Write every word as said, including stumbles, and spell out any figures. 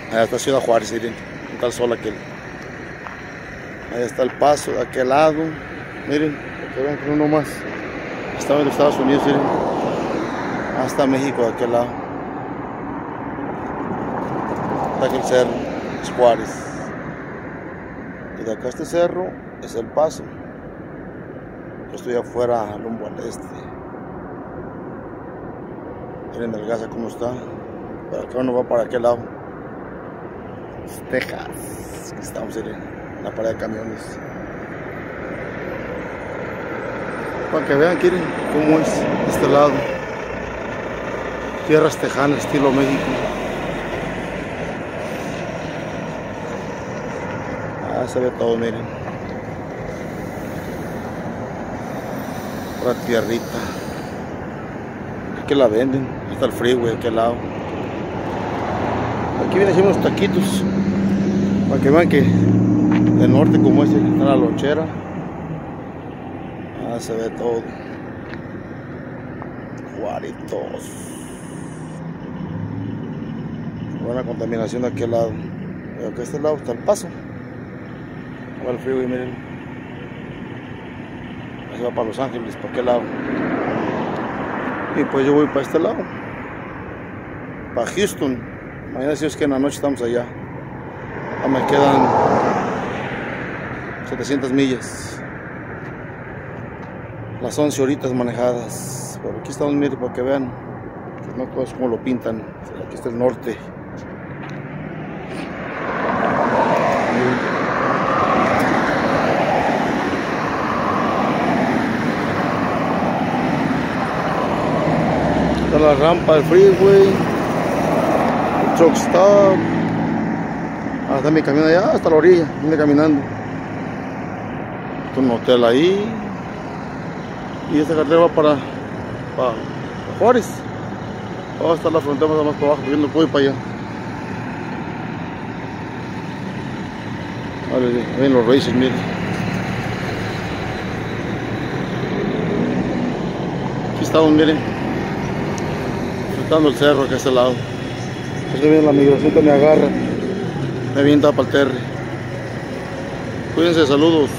Allá está Ciudad Juárez, miren, está el sol aquel. Ahí está el Paso de aquel lado. Miren, para que vean que uno más estaba en los Estados Unidos, miren. Hasta México de aquel lado. Está aquel cerro, es Juárez. Y de acá este cerro es el Paso. Yo estoy afuera, rumbo al este. Miren el gas cómo está. Para acá uno va para aquel lado. Texas. Aquí estamos en la parada de camiones. Para que vean, quieren cómo es este lado. Tierras tejanas, estilo México. Ah, se ve todo, miren. Otra tierrita. Aquí la venden. Está el freeway, aquí al lado. Aquí vienen haciendo unos taquitos. Para que vean que del norte como este está la lonchera. Ah, se ve todo. Juaritos. Buena contaminación de aquel lado. Y acá a este lado está el Paso. Va el freeway, miren. Ahí va para Los Ángeles, para aquel lado. Y pues yo voy para este lado. Para Houston. Mañana si es que en la noche estamos allá. Ya me quedan setecientas millas. Las once horitas manejadas. Pero aquí estamos, miren, para que vean. Que no todo es como lo pintan. Aquí está el norte. Está la rampa del freeway. El truck stop. Ah, está mi camión allá hasta la orilla. Viene caminando. Está un hotel ahí. Y esta carretera va para, para, para Juárez. Va a estar la frontera más para abajo, viendo voy para allá. Vale, ven los races, miren. Aquí estamos, miren. Enfrentando el cerro acá a este lado. Aquí viene la migración que me agarra. Me avienta para el terre. Cuídense, saludos.